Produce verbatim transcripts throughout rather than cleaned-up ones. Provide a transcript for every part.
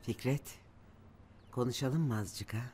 Fikret, konuşalım mı azıcık ha?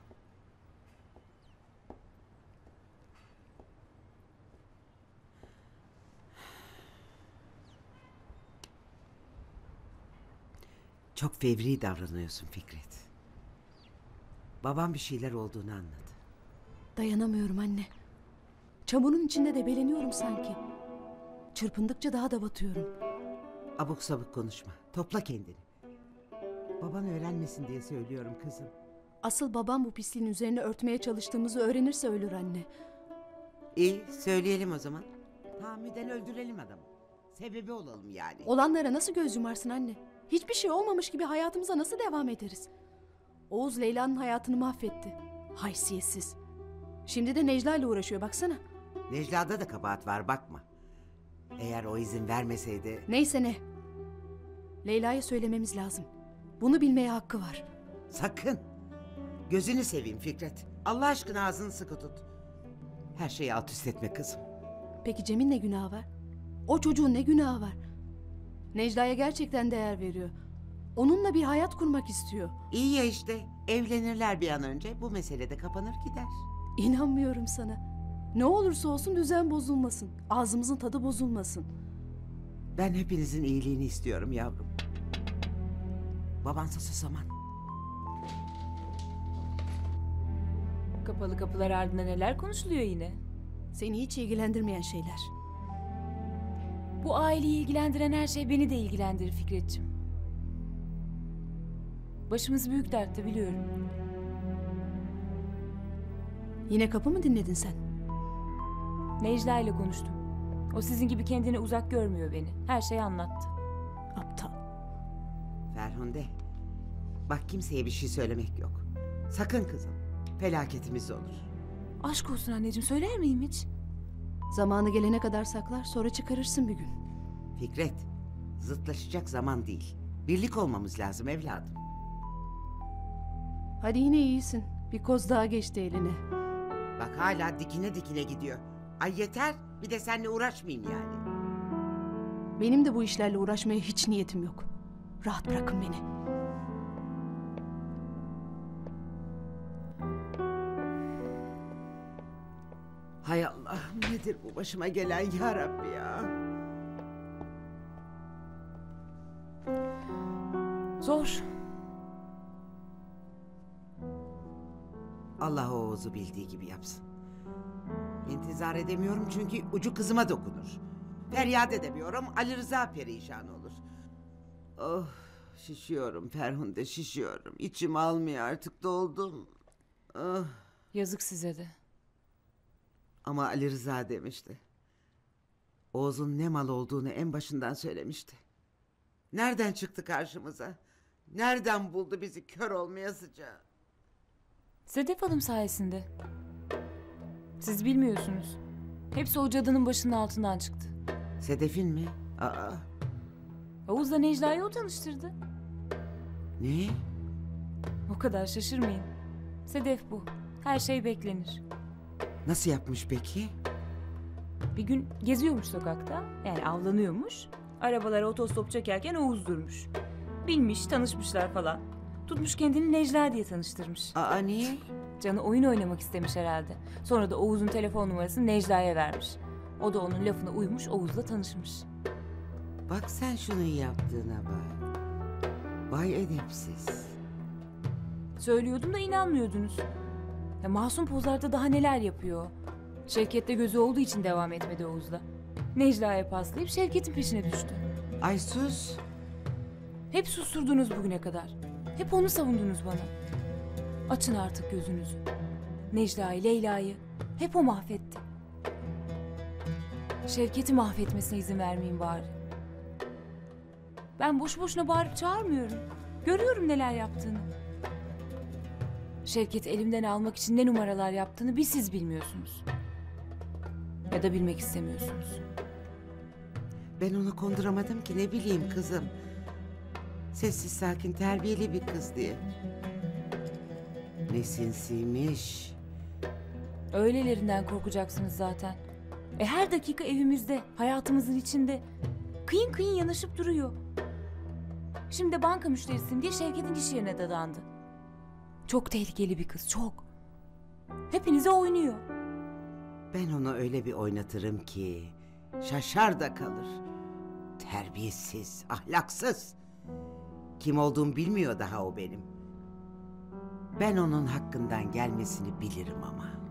Çok fevri davranıyorsun Fikret. Babam bir şeyler olduğunu anladı. Dayanamıyorum anne. Çamurun içinde debeleniyorum sanki. Çırpındıkça daha da batıyorum. Abuk sabuk konuşma. Topla kendini. Baban öğrenmesin diye söylüyorum kızım. Asıl babam bu pisliğin üzerine örtmeye çalıştığımızı öğrenirse ölür anne. İyi, söyleyelim o zaman. Tahammüden öldürelim adamı. Sebebi olalım yani. Olanlara nasıl göz yumarsın anne? Hiçbir şey olmamış gibi hayatımıza nasıl devam ederiz? Oğuz Leyla'nın hayatını mahvetti. Haysiyetsiz. Şimdi de Necla ile uğraşıyor baksana. Necla'da da kabahat var bakma. Eğer o izin vermeseydi... Neyse ne. Leyla'ya söylememiz lazım. Bunu bilmeye hakkı var. Sakın. Gözünü seveyim Fikret. Allah aşkına ağzını sıkı tut. Her şeyi alt üst etme kızım. Peki Cem'in ne günahı var? O çocuğun ne günahı var? Necla'ya gerçekten değer veriyor. Onunla bir hayat kurmak istiyor. İyi ya işte. Evlenirler bir an önce. Bu mesele de kapanır gider. İnanmıyorum sana. Ne olursa olsun düzen bozulmasın. Ağzımızın tadı bozulmasın. Ben hepinizin iyiliğini istiyorum yavrum. Babansa susaman. Kapalı kapılar ardında neler konuşuluyor yine? Seni hiç ilgilendirmeyen şeyler. Bu aileyi ilgilendiren her şey beni de ilgilendirir Fikretciğim. Başımız büyük dertte biliyorum. Yine kapı mı dinledin sen? Necla ile konuştum. O sizin gibi kendini uzak görmüyor beni. Her şeyi anlattı. Aptal. Ferhunde. Bak kimseye bir şey söylemek yok. Sakın kızım. Felaketimiz olur. Aşk olsun anneciğim, söyler miyim hiç? Zamanı gelene kadar saklar, sonra çıkarırsın bir gün. Fikret, zıtlaşacak zaman değil. Birlik olmamız lazım evladım. Hadi yine iyisin. Bir koz daha geçti eline. Bak hala dikine dikine gidiyor. Ay yeter, bir de seninle uğraşmayayım yani. Benim de bu işlerle uğraşmaya hiç niyetim yok. Rahat bırakın beni. Hay Allah, nedir bu başıma gelen ya Rabbi ya? Zor. Allah o Oğuz'u bildiği gibi yapsın. İntizar edemiyorum çünkü ucu kızıma dokunur. Feryat edemiyorum, Ali Rıza perişan olur. Oh, şişiyorum Ferhunde, şişiyorum. İçim almıyor artık, doldum. Oh. Yazık size de. Ama Ali Rıza demişti. Oğuz'un ne mal olduğunu en başından söylemişti. Nereden çıktı karşımıza? Nereden buldu bizi kör olmayasıca? Sedef Hanım sayesinde. Siz bilmiyorsunuz. Hepsi o cadının başının altından çıktı. Sedef'in mi? Aa. Oğuz'la Necla'yı o tanıştırdı. Ne? O kadar şaşırmayın. Sedef bu. Her şey beklenir. Nasıl yapmış peki? Bir gün geziyormuş sokakta. Yani avlanıyormuş. Arabalara otostop çekerken Oğuz durmuş. Bilmiş, tanışmışlar falan. Tutmuş kendini Necla diye tanıştırmış. Aa niye? Canı oyun oynamak istemiş herhalde. Sonra da Oğuz'un telefon numarasını Necla'ya vermiş. O da onun lafına uymuş, Oğuz'la tanışmış. Bak sen şunun yaptığına bak. Vay edepsiz. Söylüyordum da inanmıyordunuz. Ya masum pozlarda daha neler yapıyor. Şevket'te gözü olduğu için devam etmedi Oğuz'la. Necla'ya paslayıp Şevket'in peşine düştü. Ay sus. Hep susturdunuz bugüne kadar. Hep onu savundunuz bana. Açın artık gözünüzü. Necla'yı, Leyla'yı hep o mahvetti. Şevket'i mahvetmesine izin vermeyin bari. Ben boş boşuna bağırıp çağırmıyorum. Görüyorum neler yaptığını. Şevket'i elimden almak için ne numaralar yaptığını bir siz bilmiyorsunuz. Ya da bilmek istemiyorsunuz. Ben onu konduramadım ki, ne bileyim kızım. Sessiz sakin terbiyeli bir kız diye. Ne sinsiymiş. Öylelerinden korkacaksınız zaten. E her dakika evimizde, hayatımızın içinde kıyın kıyın yanaşıp duruyor. Şimdi de banka müşterisiyim diye Şevket'in iş yerine dadandı. Çok tehlikeli bir kız, çok. Hepinize oynuyor. Ben onu öyle bir oynatırım ki şaşar da kalır. Terbiyesiz, ahlaksız. Kim olduğumu bilmiyor daha o benim. Ben onun hakkından gelmesini bilirim ama.